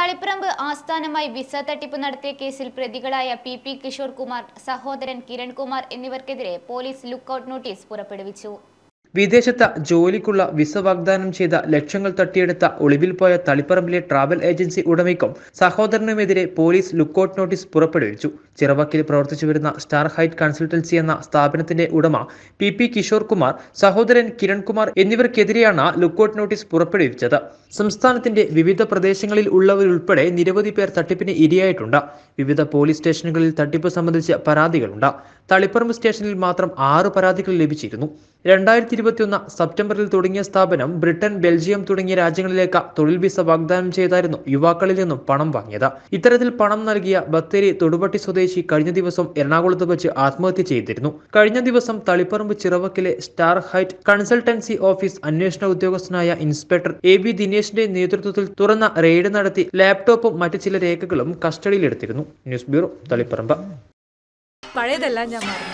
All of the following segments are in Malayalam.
തളിപ്പറമ്പ് ആസ്ഥാനമായി വിസ തട്ടിപ്പ് നടത്തിയ കേസിൽ പ്രതികളായ പി കിഷോർ കുമാർ, സഹോദരൻ കിരൺ കുമാർ എന്നിവർക്കെതിരെ പോലീസ് ലുക്കൌട്ട് നോട്ടീസ് പുറപ്പെടുവിച്ചു. വിദേശത്ത് ജോലിക്കുള്ള വിസ വാഗ്ദാനം ചെയ്ത ലക്ഷങ്ങൾ തട്ടിയെടുത്ത ഒളിവിൽ പോയ തളിപ്പറമ്പിലെ ട്രാവൽ ഏജൻസി ഉടമയ്ക്കും സഹോദരനുമെതിരെ പോലീസ് ലുക്കൌട്ട് നോട്ടീസ് പുറപ്പെടുവിച്ചു. ചിറവക്കിൽ പ്രവർത്തിച്ചു വരുന്ന സ്റ്റാർ ഹൈറ്റ് കൺസൾട്ടൻസി എന്ന സ്ഥാപനത്തിന്റെ ഉടമ പി കിഷോർ കുമാർ, സഹോദരൻ കിരൺ കുമാർ എന്നിവർക്കെതിരെയാണ് ലുക്കൌട്ട് നോട്ടീസ് പുറപ്പെടുവിച്ചത്. സംസ്ഥാനത്തിന്റെ വിവിധ പ്രദേശങ്ങളിൽ ഉള്ളവരുൾപ്പെടെ നിരവധി പേർ തട്ടിപ്പിന് ഇരയായിട്ടുണ്ട്. വിവിധ പോലീസ് സ്റ്റേഷനുകളിൽ തട്ടിപ്പ് സംബന്ധിച്ച് പരാതികളുണ്ട്. തളിപ്പറമ്പ് സ്റ്റേഷനിൽ മാത്രം 6 പരാതികൾ ലഭിച്ചിരുന്നു. 2021 സെപ്റ്റംബറിൽ തുടങ്ങിയ സ്ഥാപനം ബ്രിട്ടൻ, ബെൽജിയം തുടങ്ങിയ രാജ്യങ്ങളിലേക്ക് തൊഴിൽ വിസ വാഗ്ദാനം ചെയ്തായിരുന്നു യുവാക്കളിൽ നിന്നും പണം വാങ്ങിയത്. ഇത്തരത്തിൽ പണം നൽകിയ ബത്തേരി തൊടുപട്ടി സ്വദേശി കഴിഞ്ഞ ദിവസം എറണാകുളത്ത് വെച്ച് ആത്മഹത്യ ചെയ്തിരുന്നു. കഴിഞ്ഞ ദിവസം തളിപ്പറമ്പ് ചിറവക്കിലെ സ്റ്റാർ ഹൈറ്റ് കൺസൾട്ടൻസി ഓഫീസ് അന്വേഷണ ഉദ്യോഗസ്ഥനായ ഇൻസ്പെക്ടർ AB ദിനേശിന്റെ നേതൃത്വത്തിൽ തുറന്ന റെയ്ഡ് നടത്തി ലാപ്ടോപ്പും മറ്റു ചില രേഖകളും കസ്റ്റഡിയിലെടുത്തിരുന്നു. News bureau, Taliparamba. പഴയതെല്ലാം ഞാൻ മറന്നു.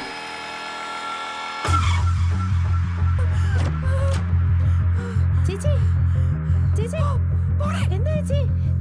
ചേച്ചി ചേച്ചി എന്താ ചേച്ചി?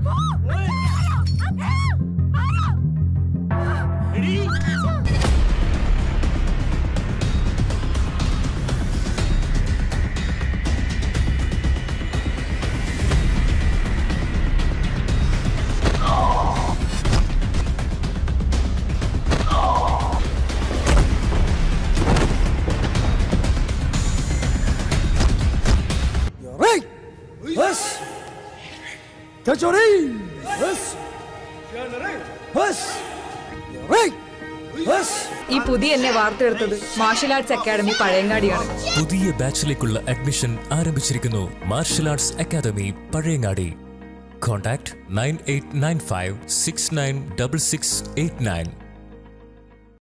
ഈ പുതിയ എന്നെ വാർത്തെടുത്തത് മാർഷൽ ആർട്സ് അക്കാദമി പഴയങ്ങാടിയാണ്. പുതിയ ബാച്ചിലേക്കുള്ള അഡ്മിഷൻ ആരംഭിച്ചിരിക്കുന്നു. Martial arts academy Pazhayangadi. Contact 9895696689.